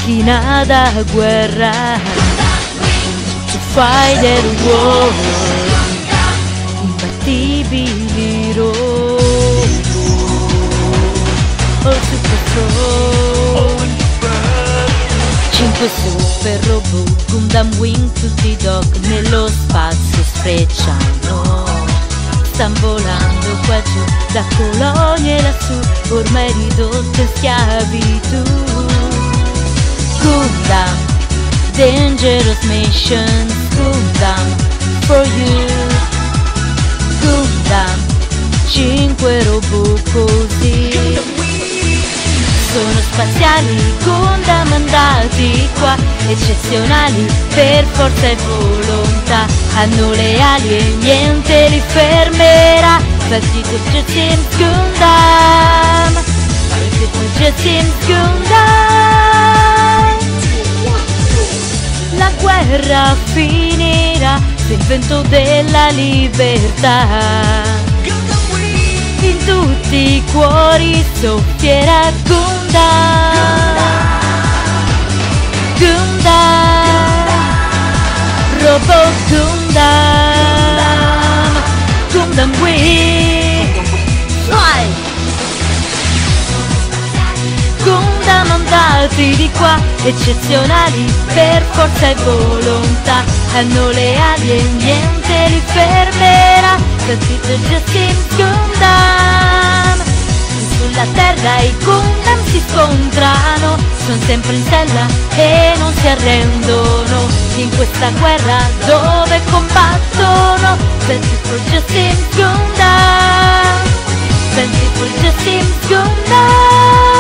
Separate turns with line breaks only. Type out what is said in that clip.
macchina da guerra, to fight the war, imbattibili all super strong, 5 super robot, Gundam Wing, tutti i dog nello spazio sfrecciano, stan volando qua giù, da colonie lassù, ormai ridotte in schiavitù. Gundam, dangerous missions, Gundam, for you. Gundam, 5 robot così. Sono spaziali, Gundam andati qua, eccezionali per forza e volontà. Hanno le ali e niente li fermerà. Partito Team Gundam, partito Team Gundam. La guerra finirà sul vento della libertà. In tutti i cuori soffierà Gundam, Gundam, Robot Gundam, Gundam Wing, fly! Gundam andati di qua, eccezionali per forza e volontà. Hanno le ali e niente li fermerà. Partito Team Gundam. Sulla terra i Gundam si scontrano, sono sempre in sella e non si arrendono. In questa guerra dove combattono, Partito Team Gundam, Partito Team Gundam.